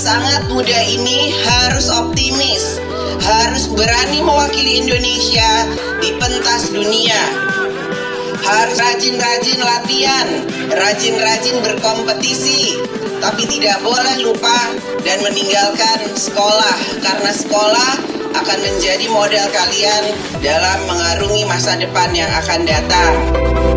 sangat muda ini harus optimis, harus berani mewakili Indonesia di pentas dunia, harus rajin-rajin latihan, rajin-rajin berkompetisi, tapi tidak boleh lupa dan meninggalkan sekolah, karena sekolah akan menjadi modal kalian dalam mengarungi masa depan yang akan datang.